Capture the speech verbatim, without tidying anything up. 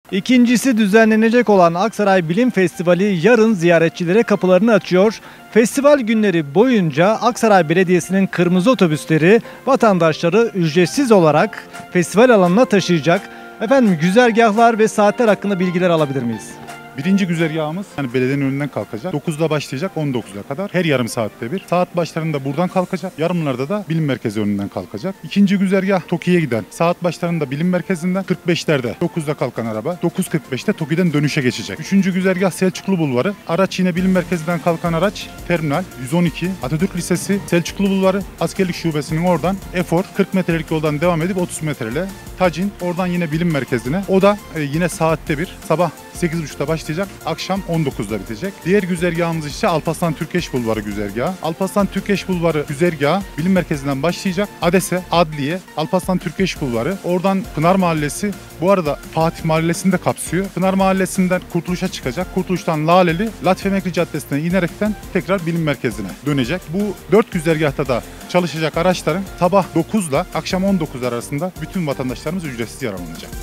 İkincisi düzenlenecek olan Aksaray Bilim Festivali yarın ziyaretçilere kapılarını açıyor. Festival günleri boyunca Aksaray Belediyesi'nin kırmızı otobüsleri vatandaşları ücretsiz olarak festival alanına taşıyacak. Efendim güzergahlar ve saatler hakkında bilgiler alabilir miyiz? Birinci güzergahımız yani belediyenin önünden kalkacak. dokuzda başlayacak on dokuza kadar. Her yarım saatte bir. Saat başlarında buradan kalkacak. Yarımlarda da bilim merkezi önünden kalkacak. İkinci güzergah TOKİ'ye giden. Saat başlarında bilim merkezinden kırk beşlerde dokuzda kalkan araba dokuz kırk beşte TOKİ'den dönüşe geçecek. Üçüncü güzergah Selçuklu Bulvarı. Araç yine bilim merkezinden kalkan araç terminal yüz on iki Atatürk Lisesi Selçuklu Bulvarı Askerlik Şubesi'nin oradan Efor kırk metrelik yoldan devam edip otuz metreyle Tacin oradan yine bilim merkezine. O da e, yine saatte bir. Sabah sekiz buçukta başlayacak, akşam on dokuzda bitecek. Diğer güzergahımız ise Alparslan Türkeş Bulvarı güzergahı. Alparslan Türkeş Bulvarı güzergahı bilim merkezinden başlayacak. Adese, Adliye, Alparslan Türkeş Bulvarı. Oradan Pınar Mahallesi, bu arada Fatih Mahallesi'ni de kapsıyor. Pınar Mahallesi'nden Kurtuluş'a çıkacak. Kurtuluş'tan Laleli, Latife Emekli Caddesi'ne inerekten tekrar bilim merkezine dönecek. Bu dört güzergahta da çalışacak araçların sabah dokuzla akşam on dokuz arasında bütün vatandaşlarımız ücretsiz yararlanacak.